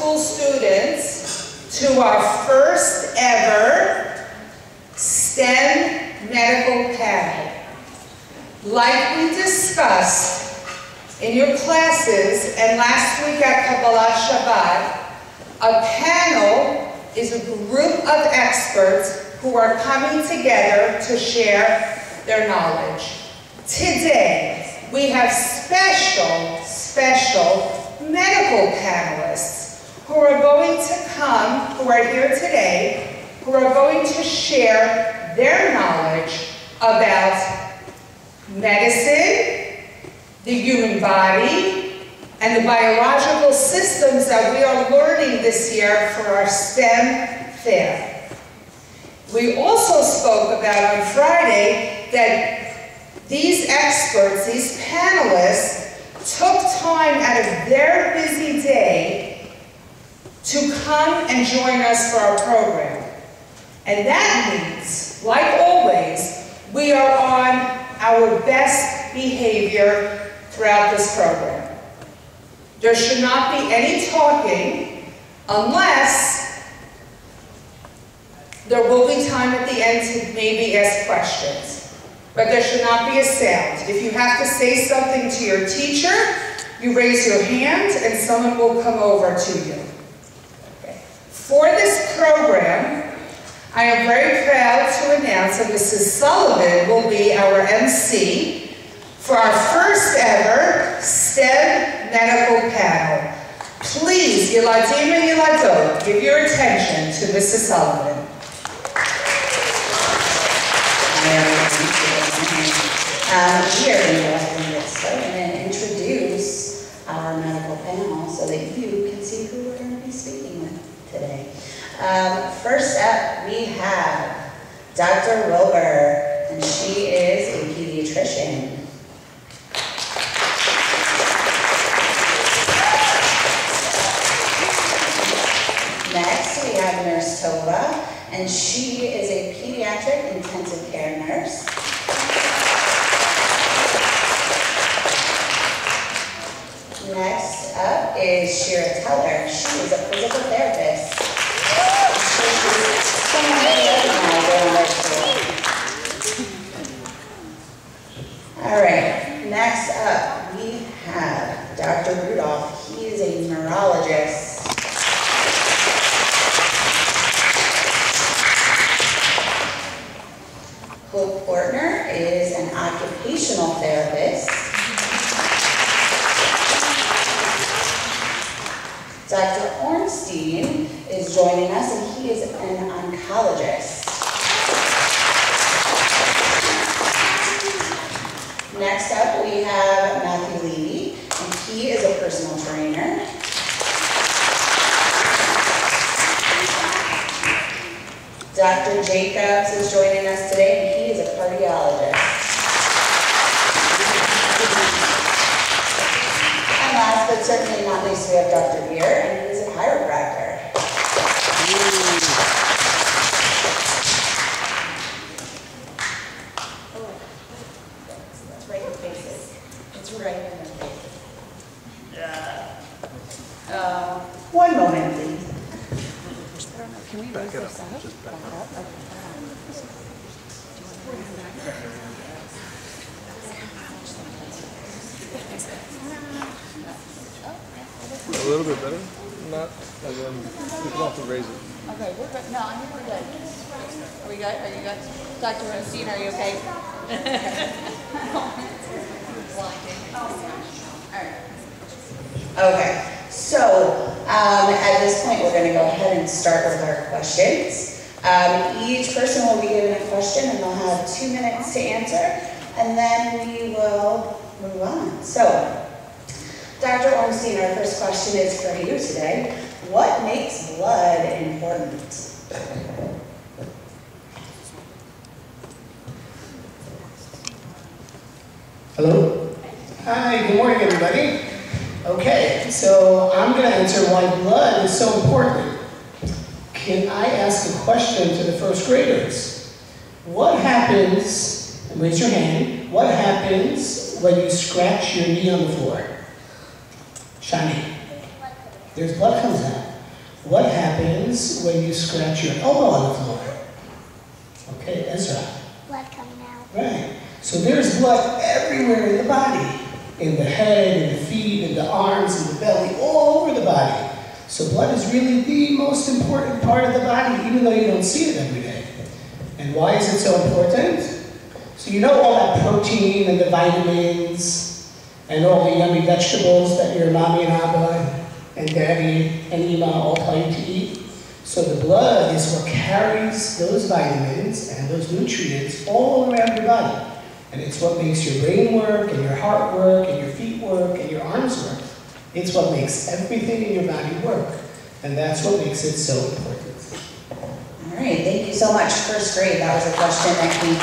school students to our first ever STEM medical panel. Like we discussed in your classes and last week at Kabbalah Shabbat, a panel is a group of experts who are coming together to share their knowledge. Today, we have special medical panelists who are going to come, who are here today, who are going to share their knowledge about medicine, the human body, and the biological systems that we are learning this year for our STEM fair. We also spoke about on Friday that these experts, these panelists, took time out of their busy day to come and join us for our program. And that means, like always, we are on our best behavior throughout this program. There should not be any talking unless there will be time at the end to maybe ask questions. But there should not be a sound. If you have to say something to your teacher, you raise your hand and someone will come over to you. Okay. For this program, I am very proud to announce that Mrs. Sullivan will be our MC for our first ever STEM medical panel. Please, Yiladim and Yiladot, give your attention to Mrs. Sullivan. We are going to go ahead and get started and introduce our medical panel so that you can see who we're going to be speaking with today. First up, we have Dr. Wilbur, and she is a pediatrician. Next, we have Nurse Tova, and she is a pediatric intensive care nurse. Next up is Shira Teller. She is a physical therapist. She's someone that you recognize. All right, next up we have Dr. Rudolph. He is a neurologist. Hope Portner is an occupational therapist. Dr. Ornstein is joining us, and he is an oncologist. Next up, we have Matthew Levy, and he is a personal trainer. Dr. Jacobs is joining us today, and he is a cardiologist. And last but certainly not least, we have Dr. Beer, and he is a chiropractor. That's right in their faces. It's right in their faces. One moment, please. Can we raise this up? Just back up. A little bit better? Not, and then you can have to raise it. Okay, we're good. No, I think we're good. Are we good? Are you good? Dr. Ornstein, are you okay? Okay, so at this point we're going to go ahead and start with our questions. Each person will be given a question and they'll have 2 minutes to answer, and then we will move on. So, Dr. Ornstein, our first question is for you today. What makes blood important? Hello? Hi, good morning everybody. Okay, so I'm going to answer why blood is so important. Can I ask a question to the first graders? What happens, raise your hand, what happens when you scratch your knee on the floor? Shani. There's blood comes out. What happens when you scratch your elbow on the floor? Okay, Ezra. Blood coming out. Right. So there's blood everywhere in the body. In the head, in the feet, in the arms, in the belly, all over the body. So blood is really the most important part of the body, even though you don't see it every day. And why is it so important? So you know all that protein and the vitamins and all the yummy vegetables that your mommy and Abba and daddy and Ima all tell you to eat? So the blood is what carries those vitamins and those nutrients all around your body. And it's what makes your brain work, and your heart work, and your feet work, and your arms work. It's what makes everything in your body work. And that's what makes it so important. All right, thank you so much. First grade, that was a question that came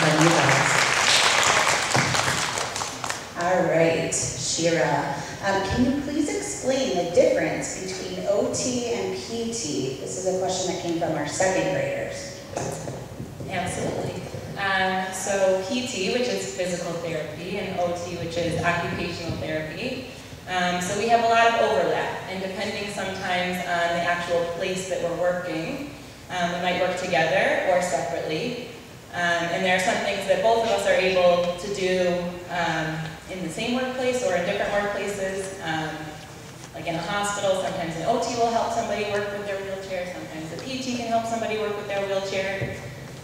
from you guys. All right, Shira, can you please explain the difference between OT and PT? This is a question that came from our second graders. Absolutely. So PT, which is physical therapy, and OT, which is occupational therapy. So we have a lot of overlap, and depending sometimes on the actual place that we're working, we might work together or separately. And there are some things that both of us are able to do in the same workplace or in different workplaces. Like in a hospital, sometimes an OT will help somebody work with their wheelchair, sometimes a PT can help somebody work with their wheelchair.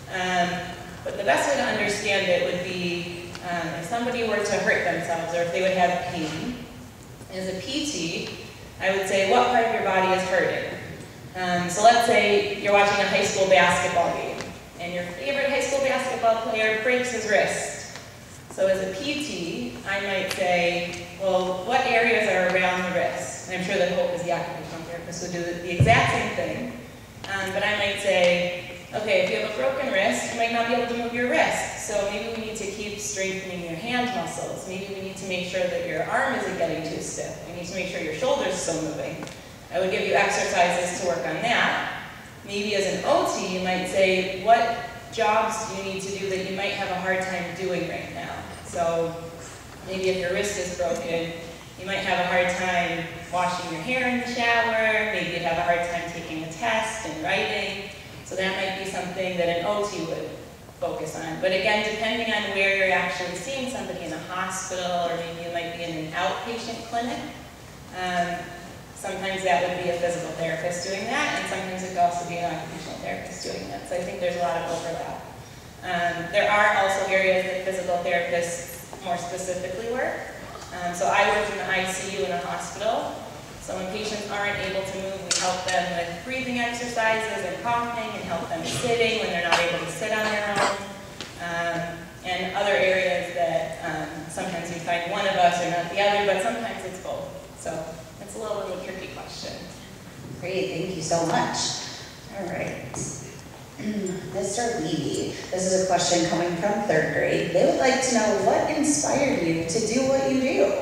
But the best way to understand it would be if somebody were to hurt themselves or if they would have pain. As a PT, I would say, what part of your body is hurting? So let's say you're watching a high school basketball game, and your favorite high school basketball player breaks his wrist. So as a PT, I might say, well, what areas are around the wrist? And I'm sure that Hope, as the occupational therapist, would do the exact same thing. But I might say, okay, if you have a broken wrist, you might not be able to move your wrist. So maybe we need to keep strengthening your hand muscles. Maybe we need to make sure that your arm isn't getting too stiff. We need to make sure your shoulder's still moving. I would give you exercises to work on that. Maybe as an OT, you might say, what jobs do you need to do that you might have a hard time doing right now? So maybe if your wrist is broken, you might have a hard time washing your hair in the shower. Maybe you'd have a hard time taking a test and writing. So that might be something that an OT would focus on. But again, depending on where you're actually seeing somebody in a hospital, or maybe you might be in an outpatient clinic, sometimes that would be a physical therapist doing that, and sometimes it could also be an occupational therapist doing that. So I think there's a lot of overlap. There are also areas that physical therapists more specifically work. So I work in the ICU in a hospital. So when patients aren't able to move, we help them with breathing exercises and coughing, and help them sitting when they're not able to sit on their own. And other areas that sometimes we find one of us or not the other, but sometimes it's both. So it's a little bit of a tricky question. Great, thank you so much. All right. Mr. Levy, this is a question coming from third grade. They would like to know what inspired you to do what you do.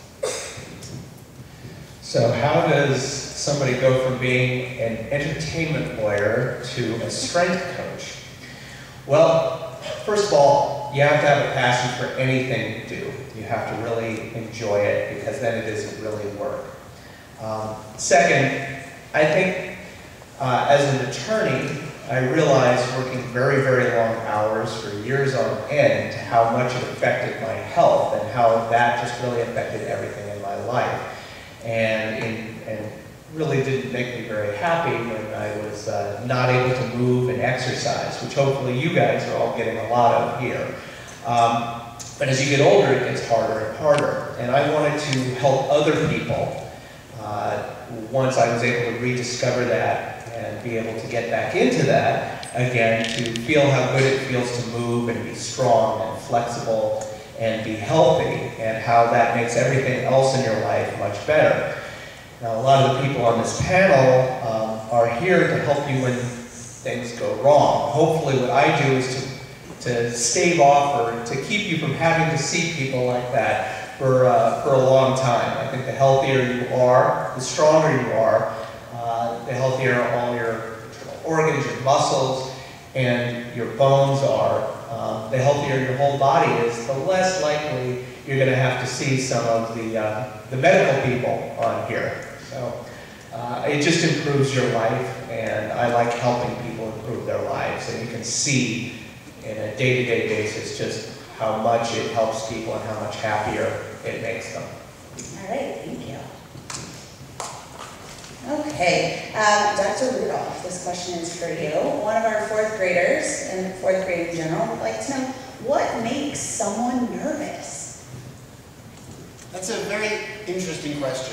So how does somebody go from being an entertainment lawyer to a strength coach? Well, first of all, you have to have a passion for anything you do. You have to really enjoy it, because then it isn't really work. Second, I think as an attorney, I realized working very, very long hours for years on end how much it affected my health and how that just really affected everything in my life. And really didn't make me very happy when I was not able to move and exercise, which hopefully you guys are all getting a lot of here. But as you get older, it gets harder and harder. And I wanted to help other people once I was able to rediscover that and be able to get back into that again, to feel how good it feels to move and be strong and flexible and be healthy, and how that makes everything else in your life much better. Now, a lot of the people on this panel are here to help you when things go wrong. Hopefully what I do is to stave off or to keep you from having to see people like that for a long time. I think the healthier you are, the stronger you are, the healthier all your organs, your muscles, and your bones are. The healthier your whole body is, the less likely you're going to have to see some of the medical people on here. So It just improves your life, and I like helping people improve their lives. And you can see in a day-to-day basis just how much it helps people and how much happier it makes them. All right, thank you. Okay, Dr. Rudolph, this question is for you. One of our fourth graders, and fourth grade in general, would like to know, what makes someone nervous? That's a very interesting question.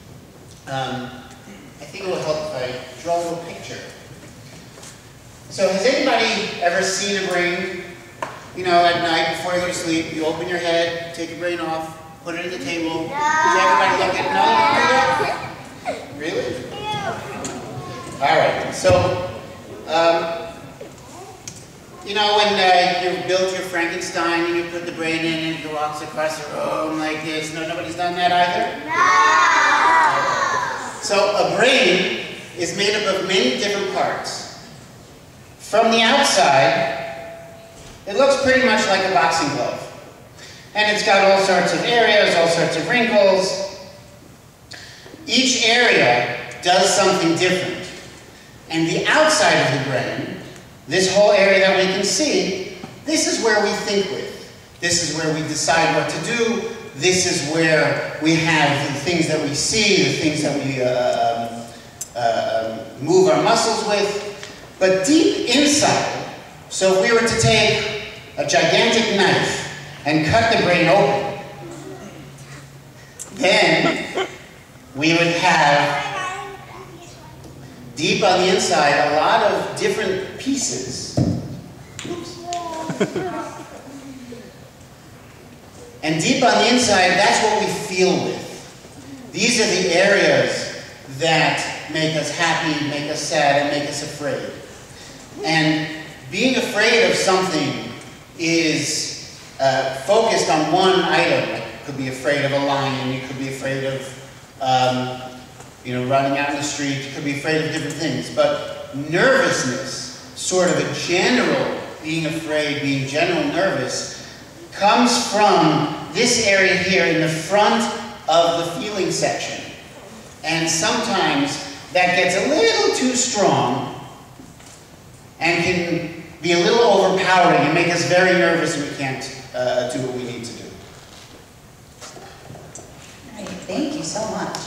I think it will help if I draw a little picture. So has anybody ever seen a brain? You know, at night before you go to sleep, you open your head, take your brain off, put it at the table. Does everybody look at it? No, you don't do that? Really? All right, so, you know, when you built your Frankenstein and you put the brain in and it walks across the room like this, no, nobody's done that either? No! So a brain is made up of many different parts. From the outside, it looks pretty much like a boxing glove. And it's got all sorts of areas, all sorts of wrinkles. Each area does something different. And the outside of the brain, this whole area that we can see, this is where we think with. This is where we decide what to do. This is where we have the things that we see, the things that we move our muscles with. But deep inside, so if we were to take a gigantic knife and cut the brain open, then we would have, deep on the inside, a lot of different pieces. Oops. And deep on the inside, that's what we feel with. These are the areas that make us happy, make us sad, and make us afraid. And being afraid of something is focused on one item. You could be afraid of a lion, you could be afraid of running out in the street, you could be afraid of different things. But nervousness, sort of a general being afraid, being general nervous, comes from this area here in the front of the feeling section. And sometimes that gets a little too strong and can be a little overpowering and make us very nervous and we can't do what we need to do. All right, thank you so much.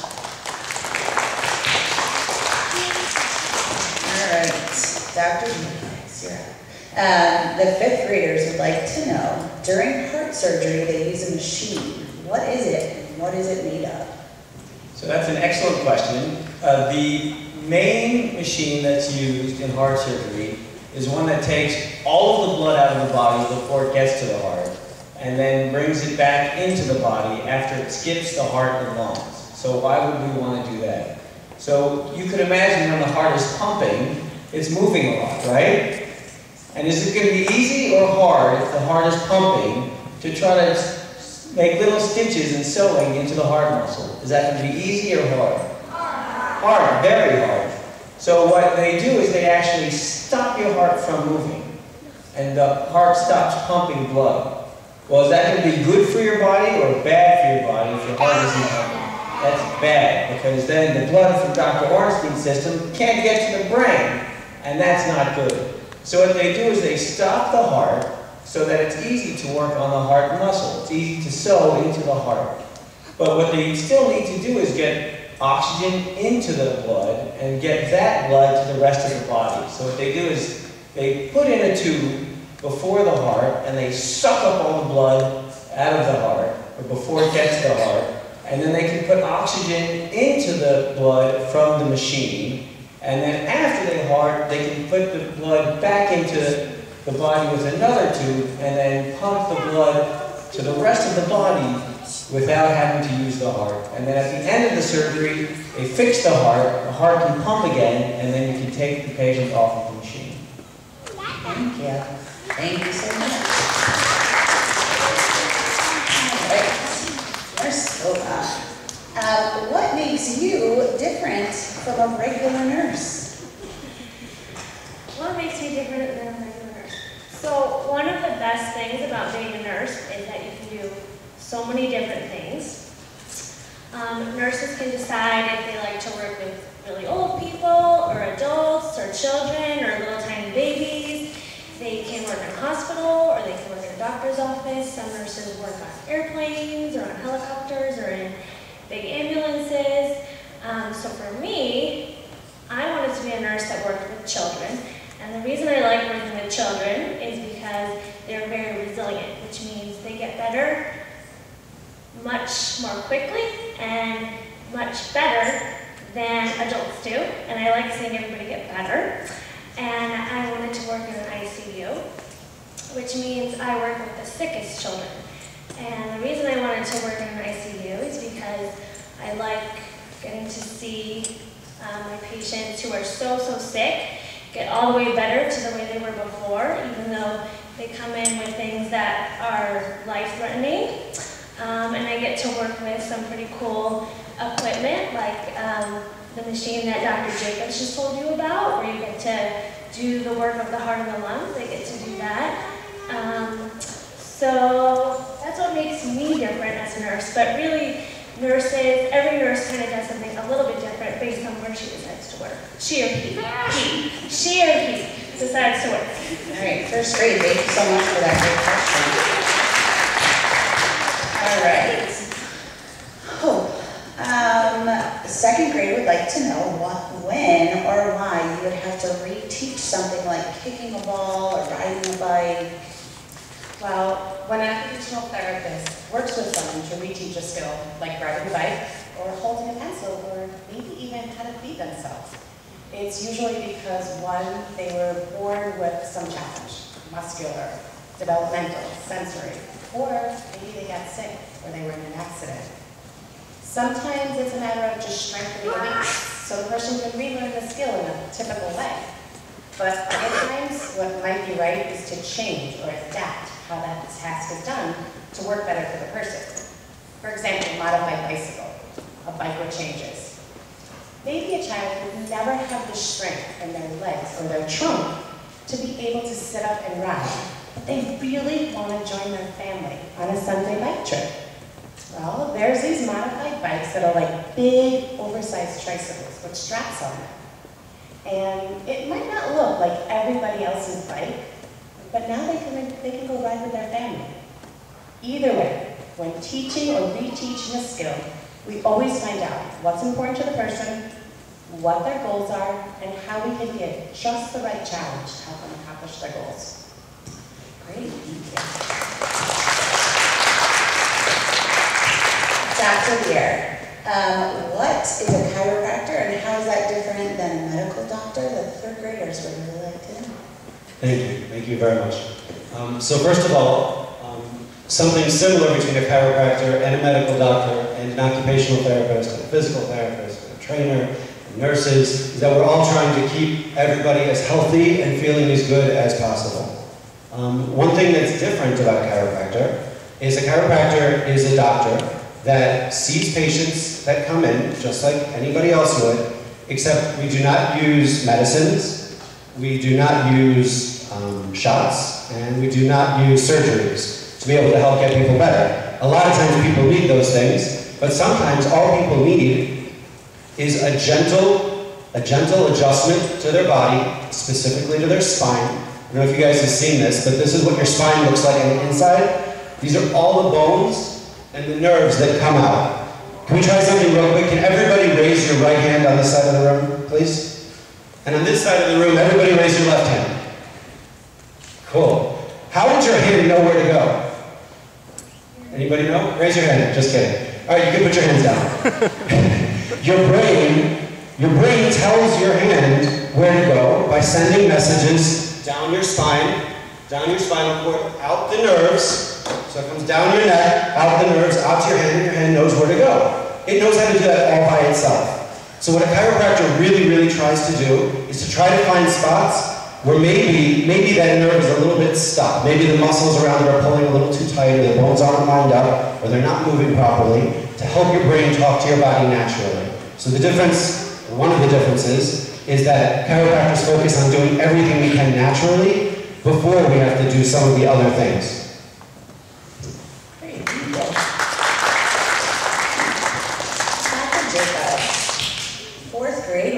All right, Dr. Fuchs, you're up. The fifth graders would like to know, during heart surgery they use a machine. What is it and what is it made of? So that's an excellent question. The main machine that's used in heart surgery is one that takes all of the blood out of the body before it gets to the heart, and then brings it back into the body after it skips the heart and lungs. So why would we want to do that? So you could imagine when the heart is pumping, it's moving a lot, right? And is it going to be easy or hard if the heart is pumping to try to make little stitches and sewing into the heart muscle? Is that going to be easy or hard? Hard, very hard. So what they do is they actually stop your heart from moving, and the heart stops pumping blood. Well, is that going to be good for your body or bad for your body if your heart isn't pumping? That's bad, because then the blood from Dr. Ornstein's system can't get to the brain, and that's not good. So what they do is they stop the heart so that it's easy to work on the heart muscle. It's easy to sew into the heart. But what they still need to do is get oxygen into the blood and get that blood to the rest of the body. So what they do is they put in a tube before the heart and they suck up all the blood out of the heart, or before it gets to the heart, and then they can put oxygen into the blood from the machine, and then after the heart they can put the blood back into the body with another tube and then pump the blood to the rest of the body without having to use the heart. And then at the end of the surgery, they fix the heart can pump again, and then you can take the patient off of the machine. Thank you. Thank you so much. All right, Nurse Silva, what makes you different from a regular nurse? What makes me different than a regular nurse? So one of the best things about being a nurse is that you can do so many different things. Nurses can decide if they like to work with really old people, or adults, or children, or little tiny babies. They can work in a hospital, or they can work in a doctor's office. Some nurses work on airplanes, or on helicopters, or in big ambulances. So for me, I wanted to be a nurse that worked with children. And the reason I like working with children is because they're very resilient, which means they get better much more quickly and much better than adults do. And I like seeing everybody get better. And I wanted to work in an ICU, which means I work with the sickest children. And the reason I wanted to work in an ICU is because I like getting to see my patients who are so sick get all the way better to the way they were before, even though they come in with things that are life-threatening. And I get to work with some pretty cool equipment, like the machine that Dr. Jacobs just told you about, where you get to do the work of the heart and the lungs. I get to do that. So that's what makes me different as a nurse. But really, every nurse kind of does something a little bit different based on where she decides to work. She or he decides to work. All right, first grade, thank you so much for that great question. All right. Second grade would like to know when or why you would have to reteach something like kicking a ball or riding a bike. Well, when an occupational therapist works with someone to reteach a skill, like riding a bike, or holding a pencil, or maybe even how to feed themselves, it's usually because, one, they were born with some challenge, muscular, developmental, sensory, or maybe they got sick, or they were in an accident. Sometimes it's a matter of just strengthening the weakness, so the person can relearn the skill in a typical way. But other times, what might be right is to change or adapt how that task is done to work better for the person. For example, modified bicycle, a bike with changes. Maybe a child would never have the strength in their legs or their trunk to be able to sit up and ride, but they really want to join their family on a Sunday bike trip. Well, there's these modified bikes that are like big, oversized tricycles with straps on them. And it might not look like everybody else's bike, but now they can go ride with their family. Either way, when teaching or reteaching a skill, we always find out what's important to the person, what their goals are, and how we can give just the right challenge to help them accomplish their goals. Great, thank you. Dr. Lear, what is a chiropractor and how is that different than a medical doctor that third graders would really like to know? Thank you very much. So first of all, something similar between a chiropractor and a medical doctor and an occupational therapist and a physical therapist and a trainer and nurses is that we're all trying to keep everybody as healthy and feeling as good as possible. One thing that's different about a chiropractor is a doctor that sees patients that come in just like anybody else would, except we do not use medicines, we do not use shots, and we do not use surgeries to be able to help get people better. A lot of times people need those things, but sometimes all people need is a gentle adjustment to their body, specifically to their spine. I don't know if you guys have seen this, but this is what your spine looks like on the inside. These are all the bones and the nerves that come out. Can we try something real quick? Can everybody raise your right hand on this side of the room, please? And on this side of the room, everybody raise your left hand. Cool. How would your hand know where to go? Anybody know? Raise your hand. Just kidding. All right, you can put your hands down. Your brain tells your hand where to go by sending messages down your spine, down your spinal cord, out the nerves. So it comes down your neck, out the nerves, out to your hand, and your hand knows where to go. It knows how to do that all by itself. So what a chiropractor really tries to do is to try to find spots where maybe that nerve is a little bit stuck. Maybe the muscles around it are pulling a little too tight, or the bones aren't lined up, or they're not moving properly, to help your brain talk to your body naturally. So the difference, or one of the differences, is that chiropractors focus on doing everything we can naturally before we have to do some of the other things. Great, thank you. Dr. Jacobs, fourth grade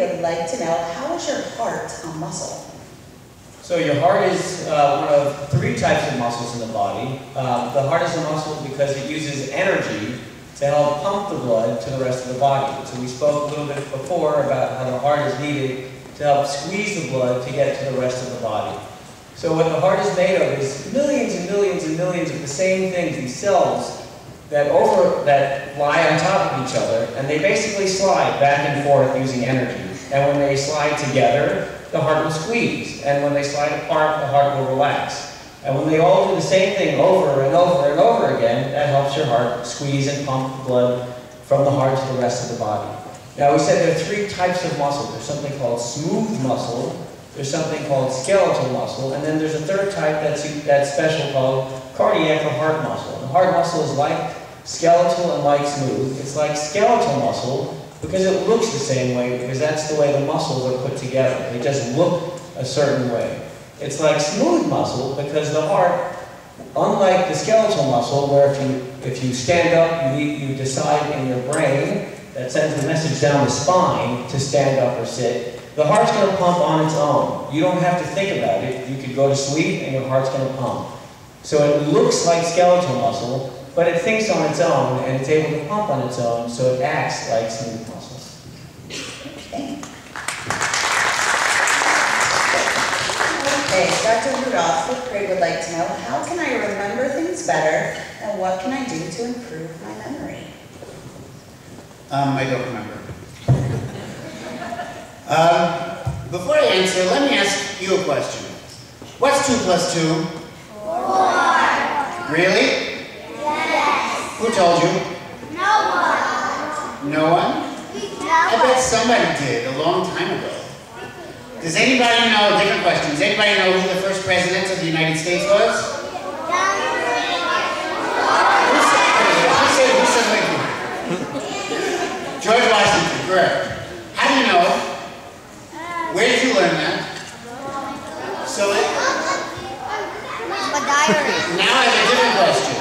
is your heart a muscle? So your heart is one of 3 types of muscles in the body. The heart is a muscle because it uses energy to help pump the blood to the rest of the body. So we spoke a little bit before about how the heart is needed to help squeeze the blood to get to the rest of the body. So what the heart is made of is millions and millions and millions of the same things, these cells, that lie on top of each other, and they basically slide back and forth using energy. And when they slide together, the heart will squeeze. And when they slide apart, the heart will relax. And when they all do the same thing over and over and over again, that helps your heart squeeze and pump blood from the heart to the rest of the body. Now we said there are 3 types of muscle. There's something called smooth muscle, there's something called skeletal muscle, and then there's a 3rd type that's special called cardiac or heart muscle. And the heart muscle is like skeletal and like smooth. It's like skeletal muscle because it looks the same way, because that's the way the muscles are put together. They just look a certain way. It's like smooth muscle because the heart, unlike the skeletal muscle, where if you stand up, you decide in your brain that sends the message down the spine to stand up or sit, the heart's going to pump on its own. You don't have to think about it. You could go to sleep and your heart's going to pump. So it looks like skeletal muscle, but it thinks on its own, and it's able to pump on its own, so it acts like smooth muscles. Okay, Dr. Rudolph, 5th grade would like to know, how can I remember things better, and what can I do to improve my memory? I don't remember. Before I answer, let me ask you a question. What's 2 plus 2? 4. Really? Yes. Who told you? No one. No one? I bet somebody did a long time ago. Does anybody know, different question, does anybody know who the first president of the United States was? Who said Lincoln? George Washington, correct. How do you know? Where did you learn that? So now I have a different question.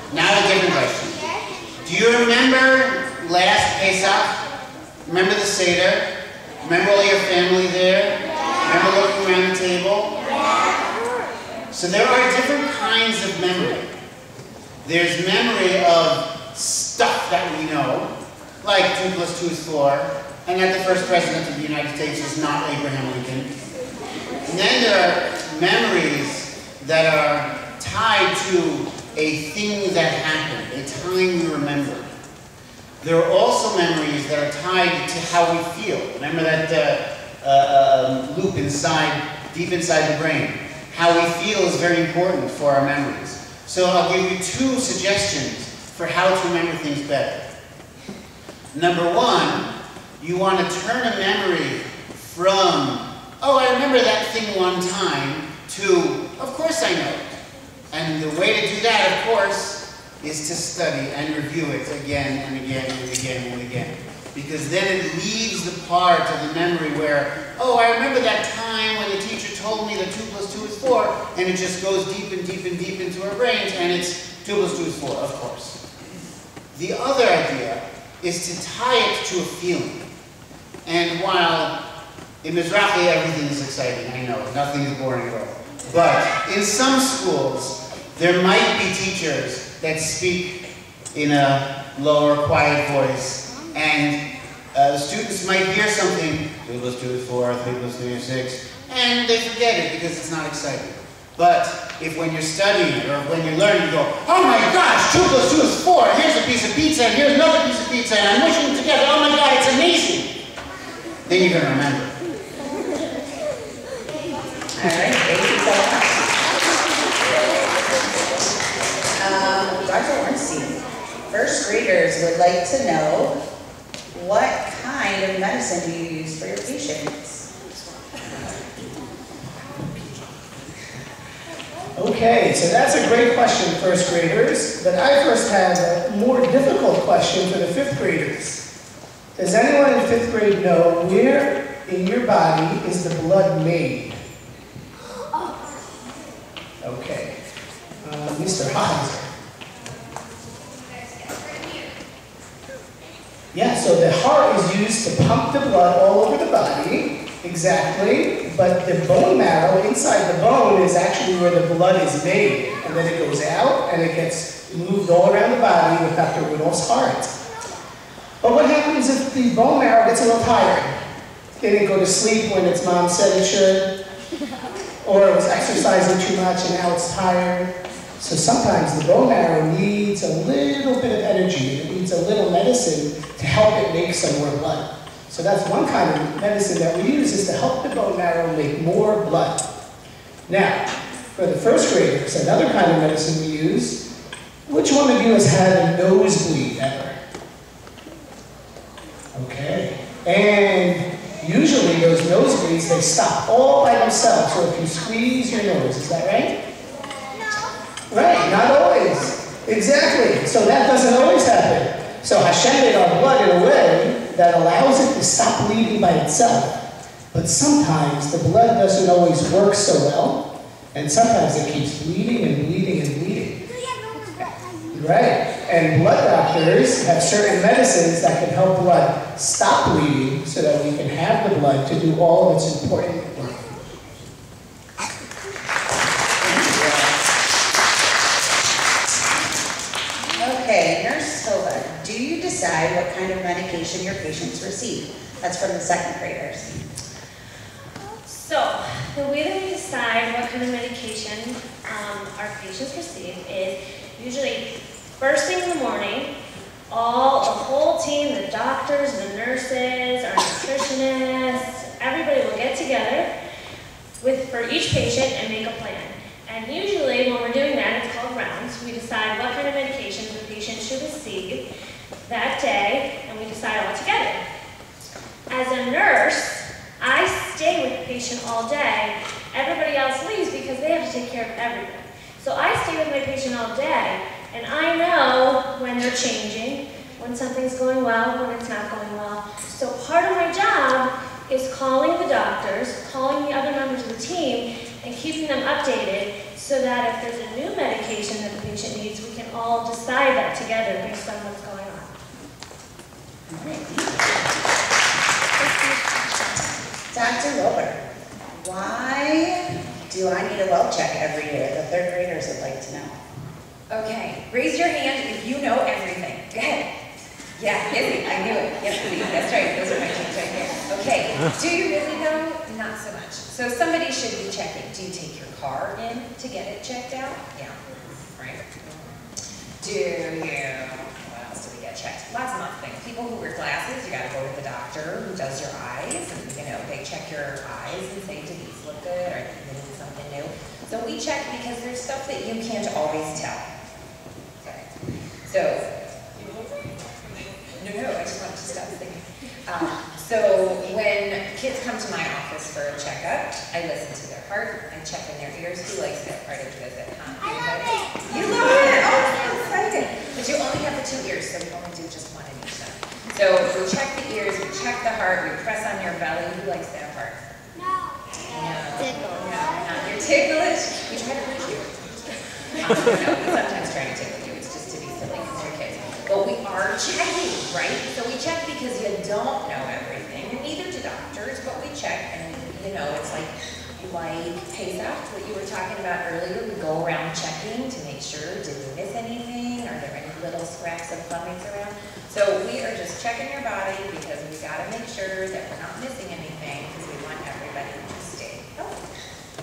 Do you remember last Pesach? Remember the Seder? Remember all your family there? Remember looking around the table? So there are different kinds of memory. There's memory of stuff that we know, like 2 plus 2 is 4, and that the first president of the United States is not Abraham Lincoln. And then there are memories that are tied to a thing that happened, a time we remember. There are also memories that are tied to how we feel. Remember that loop deep inside the brain. How we feel is very important for our memories. So I'll give you 2 suggestions for how to remember things better. Number 1, you want to turn a memory from, oh, I remember that thing one time, to, of course I know it. And the way to do that, of course, is to study and review it again and again and again and again. Because then it leaves the part of the memory where, oh, I remember that time when the teacher told me that 2 plus 2 is 4, and it just goes deep and deep and deep into our brains, and it's 2 plus 2 is 4, of course. The other idea is to tie it to a feeling. And while in Mizrachi everything is exciting, I know, nothing is boring at all. But in some schools, there might be teachers that speak in a lower, quiet voice, and the students might hear something, 2 plus 2 is 4, 3 plus 3 is 6, and they forget it because it's not exciting. But if when you're studying or when you learn, you go, oh my gosh, 2 plus 2 is 4, here's a piece of pizza, and here's another piece of pizza, and I'm mushing them together, oh my God, it's amazing. Then you're going to remember. All right, thank you so much. Dr. Ornstein, 1st graders would like to know, what kind of medicine do you use for your patients? Okay, so that's a great question, 1st graders, but I first have a more difficult question for the 5th graders. Does anyone in 5th grade know where in your body is the blood made? Okay, Mr. Hauser. Yeah, so the heart is used to pump the blood all over the body, Exactly, but the bone marrow inside the bone is actually where the blood is made, and then it goes out and it gets moved all around the body with Dr. Rudolph's heart. But what happens if the bone marrow gets a little tired? Didn't go to sleep when its mom said it should, or it was exercising too much and now it's tired? So sometimes the bone marrow needs a little bit of energy, it needs a little medicine to help it make some more blood. So that's one kind of medicine that we use, is to help the bone marrow make more blood. Now, for the first graders, another kind of medicine we use, which one of you has had a nosebleed ever? Okay. And usually those nosebleeds, they stop all by themselves, so if you squeeze your nose, is that right? Right, not always. Exactly. So that doesn't always happen. So Hashem made our blood in a way that allows it to stop bleeding by itself. But sometimes the blood doesn't always work so well, and sometimes it keeps bleeding and bleeding and bleeding. Right. And blood doctors have certain medicines that can help blood stop bleeding so that we can have the blood to do all of its important work. Okay, Nurse Silva, do you decide what kind of medication your patients receive? That's from the second graders. So, the way that we decide what kind of medication our patients receive is usually first thing in the morning, the whole team, the doctors, the nurses, our nutritionists, everybody will get together for each patient and make a plan. And usually when we're doing that, it's called rounds. We decide what kind of medications the patient should receive that day, and we decide all together. As a nurse, I stay with the patient all day. Everybody else leaves because they have to take care of everything. So I stay with my patient all day, and I know when they're changing, when something's going well, when it's not going well. So part of my job is calling the doctors, calling the other members of the team, and keeping them updated so that if there's a new medication that the patient needs, we can all decide that together based on what's going on. Dr. Wilbur, why do I need a well check every year? The third graders would like to know. Okay, raise your hand if you know everything. Go ahead. Yeah, Izzy, I knew it. Yes, please. That's right. Those are my teams right here. Okay, do you really know? Not so much. So somebody should be checking. Do you take your car in to get it checked out? Yeah, right. Do you, what else do we get checked? Lots and lots of things. People who wear glasses, you gotta go to the doctor who does your eyes, and they check your eyes and say, do these look good, or do you need something new? So we check because there's stuff that you can't always tell. Okay. So, no, I just wanted to stop thinking. So when kids come to my office for a checkup, I listen to their heart, I check in their ears. Who likes their cardiac visit, huh? You love it! Oh, I'm so excited! But you only have the 2 ears, so we only do just one in each side. So we check the ears, we check the heart, we press on your belly. Who likes their heart? No. You're ticklish. We try to push you. No, we sometimes try to tickle you. It's just to be silly because you're kids. But we are checking, right? So we check because you don't know everything, and neither do doctors, but we check, and it's like Pesach, what you were talking about earlier. We go around checking to make sure, did we miss anything? Are there any little scraps of plumbings around? So we are just checking your body because we got to make sure that we're not missing anything because we want everybody to stay healthy.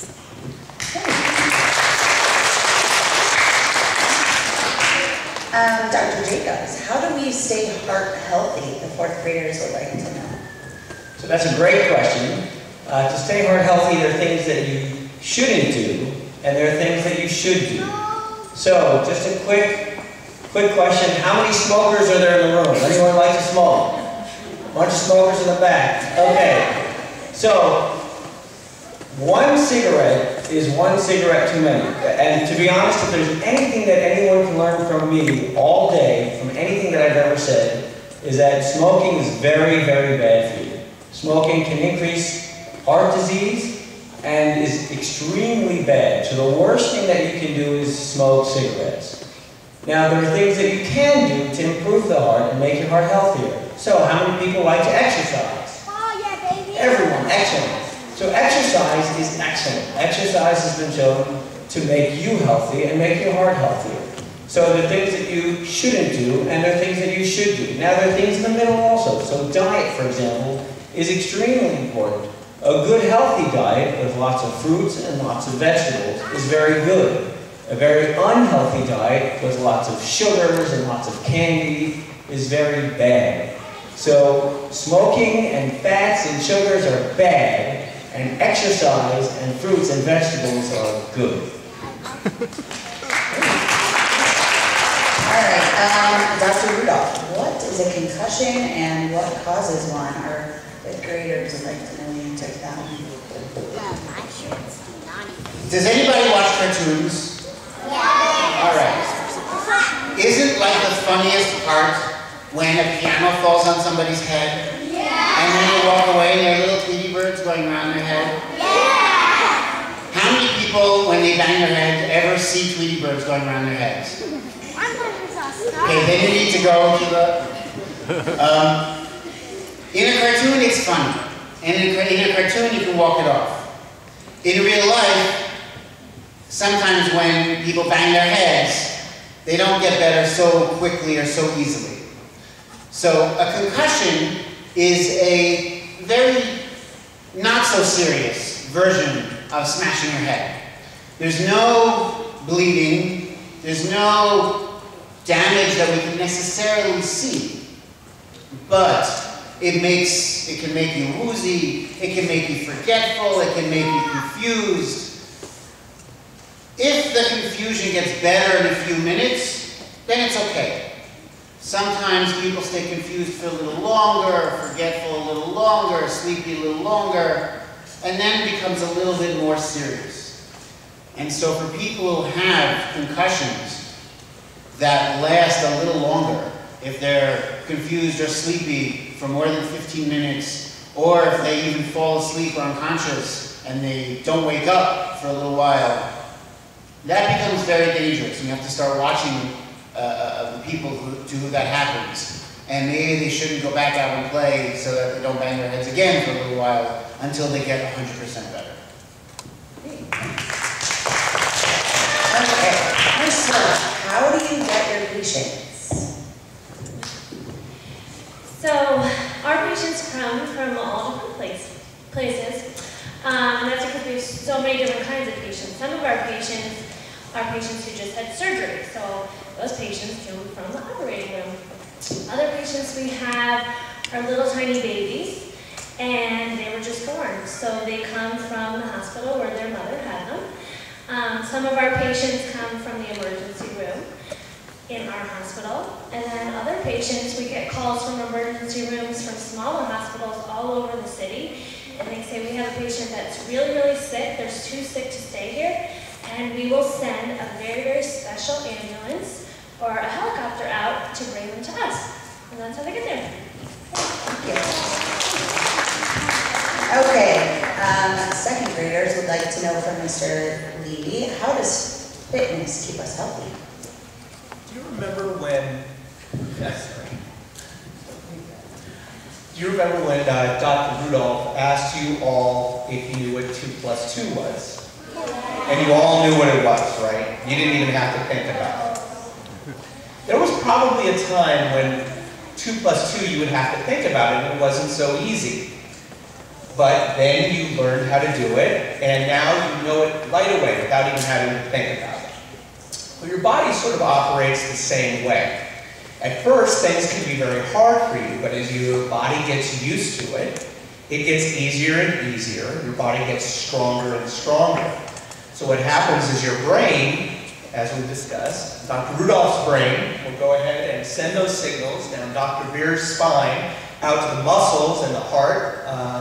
Dr. Jacobs, how do we stay heart healthy? The fourth graders would like to know. So that's a great question. To stay heart healthy, there are things that you shouldn't do, and there are things that you should do. So, just a quick question. How many smokers are there in the room? Anyone like to smoke? A bunch of smokers in the back. Okay. So, one cigarette is one cigarette too many. And to be honest, if there's anything that anyone can learn from me all day, from anything that I've ever said, is that smoking is very, very bad for you. Smoking can increase heart disease and is extremely bad. So the worst thing that you can do is smoke cigarettes. Now, there are things that you can do to improve the heart and make your heart healthier. So, how many people like to exercise? Oh, yeah, baby. Everyone, excellent. So exercise is excellent. Exercise has been shown to make you healthy and make your heart healthier. So there are things that you shouldn't do, and there are things that you should do. Now there are things in the middle also. So diet, for example, is extremely important. A good healthy diet with lots of fruits and lots of vegetables is very good. A very unhealthy diet with lots of sugars and lots of candy is very bad. So smoking and fats and sugars are bad, and exercise and fruits and vegetables are good. All right, Dr. Rudolph, what is a concussion and what causes one? Our fifth graders would like to know the answer to that one. Does anybody watch cartoons? All right. Isn't like the funniest part when a piano falls on somebody's head? And then they walk away and there are little Tweety birds going around their head? How many people, when they bang their heads, ever see Tweety birds going around their heads? Okay, then you need to go to the... in a cartoon, it's funny. And in a cartoon, you can walk it off. In real life, sometimes when people bang their heads, they don't get better so quickly or so easily. So a concussion is a very not so serious version of smashing your head. There's no bleeding, there's no damage that we can necessarily see, but it can make you woozy, it can make you forgetful, it can make you confused. If the confusion gets better in a few minutes, then it's okay. Sometimes people stay confused for a little longer, forgetful a little longer, sleepy a little longer, and then it becomes a little bit more serious. And so for people who have concussions that last a little longer, if they're confused or sleepy for more than 15 minutes, or if they even fall asleep or unconscious and they don't wake up for a little while, that becomes very dangerous. You have to start watching the people to who that happens. And maybe they shouldn't go back out and play so that they don't bang their heads again for a little while until they get 100% better. Okay, Marcella, how do you get your patients? So our patients come from all different places. And that's because we have so many different kinds of patients. Some of our patients are patients who just had surgery. So those patients come from the operating room. Other patients we have are little tiny babies, and they were just born. So they come from the hospital where their mother had them. Some of our patients come from the emergency room in our hospital. And then other patients, we get calls from emergency rooms from smaller hospitals all over the city. And they say, we have a patient that's really, really sick. They're too sick to stay here. And we will send a very, very special ambulance or a helicopter out to bring them to us. And that's how they get there. Thank you. Okay, second graders would like to know from Mr. Levy, how does fitness keep us healthy? Do you remember when, Dr. Rudolph asked you all if you knew what 2 + 2 was? And you all knew what it was, right? You didn't even have to think about it. There was probably a time when 2 + 2 you would have to think about it and it wasn't so easy. But then you learned how to do it, and now you know it right away without even having to think about it. Well, your body sort of operates the same way. At first, things can be very hard for you, but as your body gets used to it, it gets easier and easier. Your body gets stronger and stronger. So what happens is your brain, as we discussed, Dr. Rudolph's brain will go ahead and send those signals down Dr. Beer's spine out to the muscles and the heart,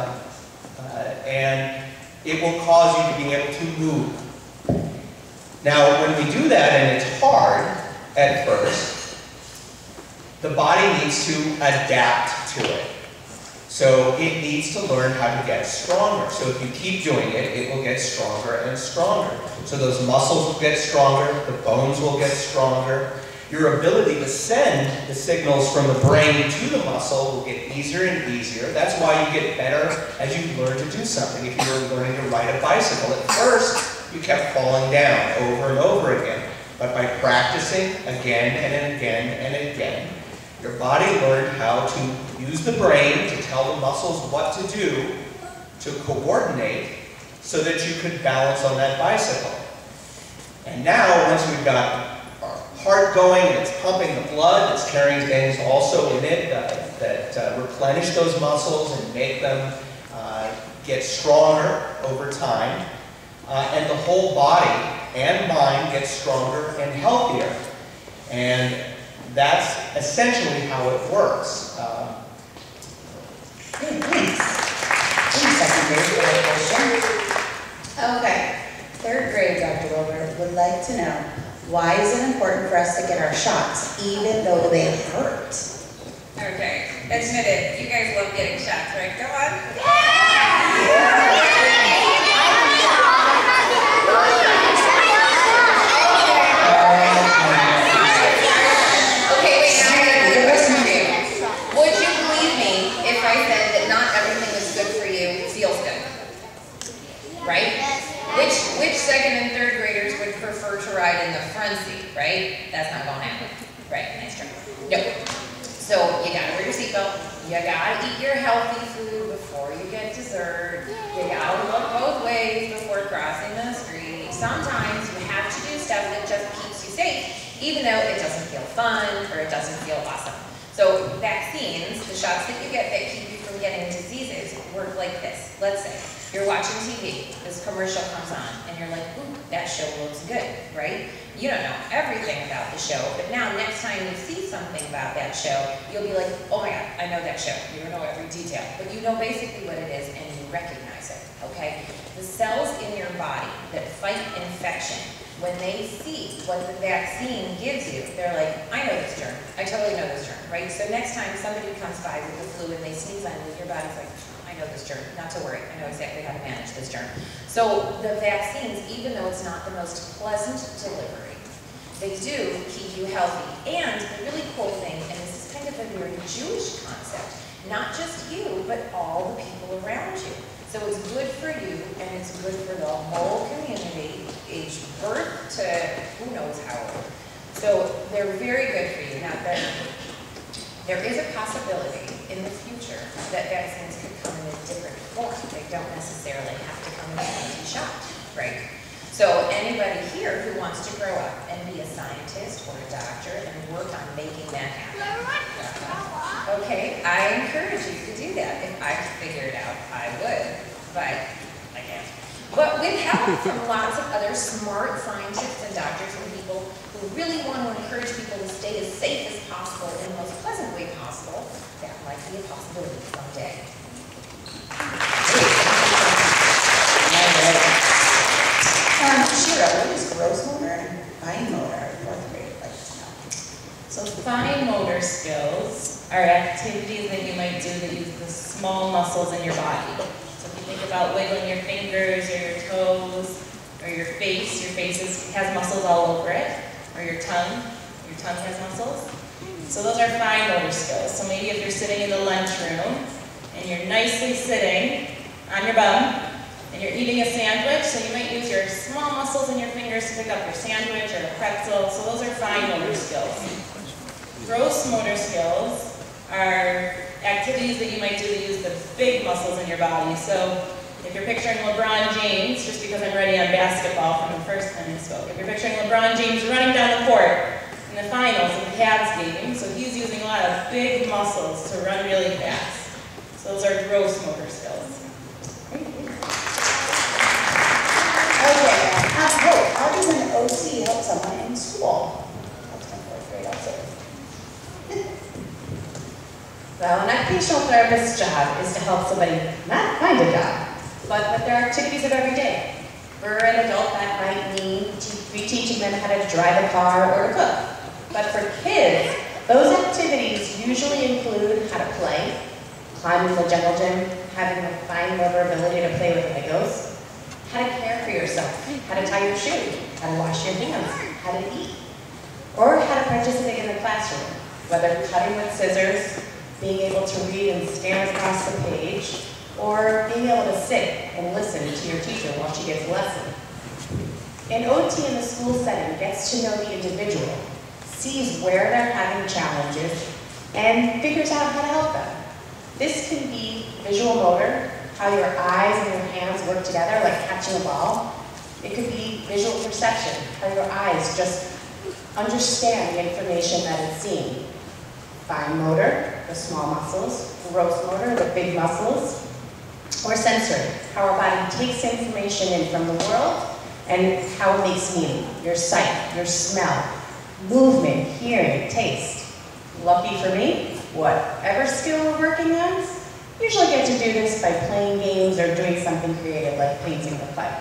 and it will cause you to be able to move. Now, when we do that, and it's hard at first, the body needs to adapt to it. So it needs to learn how to get stronger. So if you keep doing it, it will get stronger and stronger. So those muscles will get stronger, the bones will get stronger, your ability to send the signals from the brain to the muscle will get easier and easier. That's why you get better as you learn to do something. If you were learning to ride a bicycle, at first you kept falling down over and over again. But by practicing again and again and again, your body learned how to use the brain to tell the muscles what to do, to coordinate, so that you could balance on that bicycle. And now, once we've got our heart going and it's pumping the blood, it's carrying things also in it that replenish those muscles and make them get stronger over time. And the whole body and mind gets stronger and healthier. And that's essentially how it works. Thanks. Second grade question. Okay. Third grade, Dr. Wilbur, would like to know, why is it important for us to get our shots, even though they hurt? Okay, admit it. You guys love getting shots, right? Go on. Okay, wait, now I got another question for you. Would you believe me if I said that not everything that's good for you feels good? Right? Which second and third graders would prefer to ride in the front seat, right? That's not going to happen. Right, nice try. No. So you gotta wear your seatbelt, you gotta eat your healthy food before you get dessert, you gotta look both ways before crossing the street. Sometimes you have to do stuff that just keeps you safe, even though it doesn't feel fun or it doesn't feel awesome. So vaccines, the shots that you get that keep you from getting diseases, work like this. Let's say you're watching TV, this commercial comes on, and you're like, ooh, that show looks good, right? You don't know everything about the show, but now next time you see something about that show, you'll be like, oh my God, I know that show. You don't know every detail, but you know basically what it is and you recognize it, okay? The cells in your body that fight infection, when they see what the vaccine gives you, they're like, I know this germ. I totally know this germ, right? So next time somebody comes by with the flu and they sneeze on you, your body's like, I know this germ, not to worry. I know exactly how to manage this germ. So the vaccines, even though it's not the most pleasant delivery, they do keep you healthy. And the really cool thing, and this is kind of a very Jewish concept, not just you, but all the people around you. So it's good for you, and it's good for the whole community, age birth to who knows how old. So they're very good for you. Now, there is a possibility in the future that vaccines could come in a different form. They don't necessarily have to come in a fancy shot, right? So anybody here who wants to grow up and be a scientist or a doctor and work on making that happen, okay, I encourage you to do that. If I could figure it out, I would, but I can't. But with help from lots of other smart scientists and doctors and people who really want to encourage people to stay as safe as possible in the most pleasant way possible, that might be a possibility someday. Shira, what is gross motor and fine motor? Fourth grade would like to know. So fine motor skills are activities that you might do that use the small muscles in your body. So if you think about wiggling your fingers or your toes or your face has muscles all over it, or your tongue has muscles. So those are fine motor skills. So maybe if you're sitting in the lunchroom and you're nicely sitting on your bum and you're eating a sandwich, so you might use your small muscles in your fingers to pick up your sandwich or a pretzel. So those are fine motor skills. Gross motor skills are activities that you might do to use the big muscles in your body. So if you're picturing LeBron James, just because I'm ready on basketball from the first time I spoke, if you're picturing LeBron James running down the court in the finals of the Cavs game, so he's using a lot of big muscles to run really fast. So those are gross motor skills. Okay, how does an OT help someone in school? That's my fourth grade also. Well, an occupational therapist's job is to help somebody not find a job, but with their activities of every day. For an adult, that might mean teaching them how to drive a car or to cook. But for kids, those activities usually include how to play, climbing the jungle gym, having a fine motor ability to play with Legos, how to care for yourself, how to tie your shoe, how to wash your hands, how to eat, or how to participating in the classroom, whether cutting with scissors, being able to read and scan across the page, or being able to sit and listen to your teacher while she gives a lesson. An OT in the school setting gets to know the individual, sees where they're having challenges, and figures out how to help them. This can be visual motor, how your eyes and your hands work together, like catching a ball. It could be visual perception, how your eyes just understand the information that it's seeing. Fine motor, the small muscles. Gross motor, the big muscles. Or sensory, how our body takes information in from the world and how it makes meaning. Your sight, your smell, movement, hearing, taste. Lucky for me, whatever skill we're working on, usually get to do this by playing games or doing something creative like painting the pipe.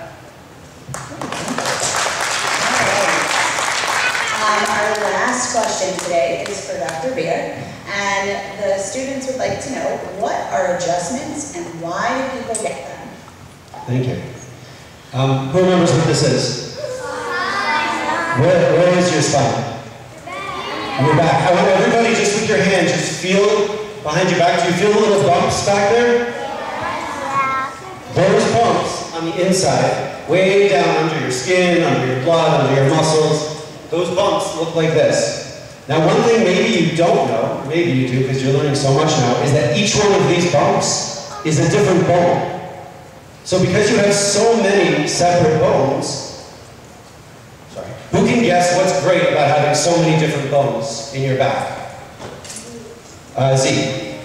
Our last question today is for Dr. Beer, and the students would like to know, what are adjustments and why do people get them? Thank you. Who remembers what this is? Where is your spine? Your back. I want everybody, just with your hand, just feel behind your back. Do you feel the little bumps back there? Those bumps on the inside, way down under your skin, under your blood, under your muscles, those bumps look like this. Now, one thing maybe you don't know, maybe you do because you're learning so much now, is that each one of these bumps is a different bone. So because you have so many separate bones, who can guess what's great about having so many different bones in your back? Z.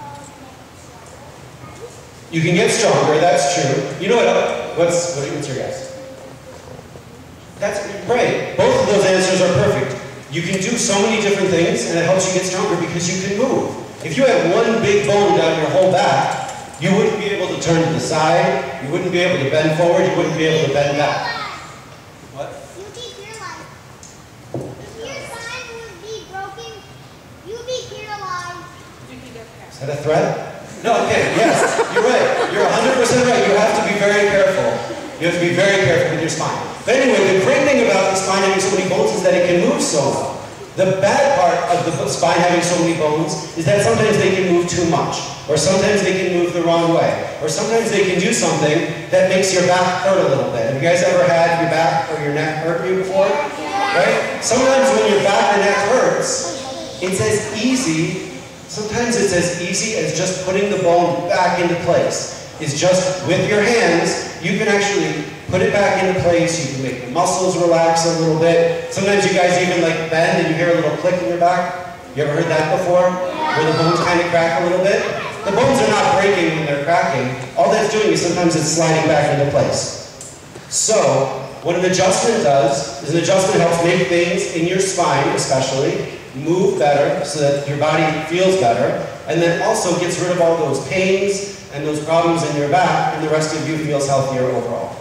You can get stronger, that's true. You know what, what's your guess? That's right. Both of those answers are perfect. You can do so many different things, and it helps you get stronger because you can move. If you had one big bone down your whole back, you wouldn't be able to turn to the side, you wouldn't be able to bend forward, you wouldn't be able to bend back. What? You keep your life. If your spine would be broken, you'd be paralyzed. Is that a threat? No, okay, yes, you're right. You're 100% right. You have to be very careful. You have to be very careful with your spine. But anyway, the great thing about the spine having so many bones is that it can move so well. The bad part of the spine having so many bones is that sometimes they can move too much, or sometimes they can move the wrong way, or sometimes they can do something that makes your back hurt a little bit. Have you guys ever had your back or your neck hurt you before? Right? Sometimes when your back or neck hurts, it's as easy, sometimes it's as easy as just putting the bone back into place. It's just with your hands, you can actually put it back into place, you can make the muscles relax a little bit. Sometimes you guys even like bend and you hear a little click in your back. You ever heard that before? Where the bones kind of crack a little bit? The bones are not breaking when they're cracking. All that's doing is sometimes it's sliding back into place. So, what an adjustment does is an adjustment helps make things in your spine especially move better so that your body feels better, and then also gets rid of all those pains and those problems in your back, and the rest of you feels healthier overall.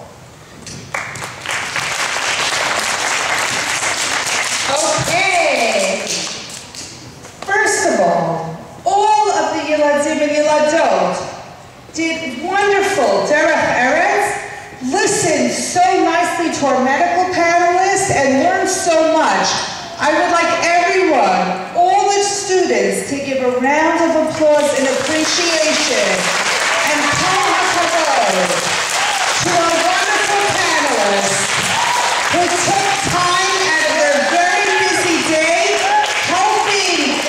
Okay. First of all of the Yiladim and Yiladot did wonderful derech eretz, listened so nicely to our medical panelists, and learned so much. I would like everyone, all the students, to give a round of applause in appreciation and kol hakavod to our wonderful panelists who took time out of their very busy day helping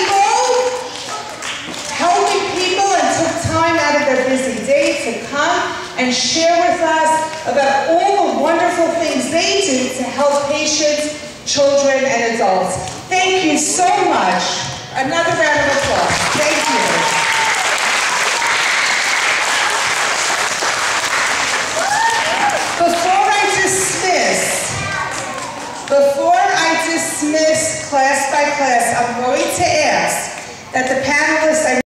people and took time out of their busy day to come and share with us about all the wonderful things they do to help patients, children, and adults. Thank you so much. Another round of applause. Thank you. Before I dismiss class by class, I'm going to ask that the panelists I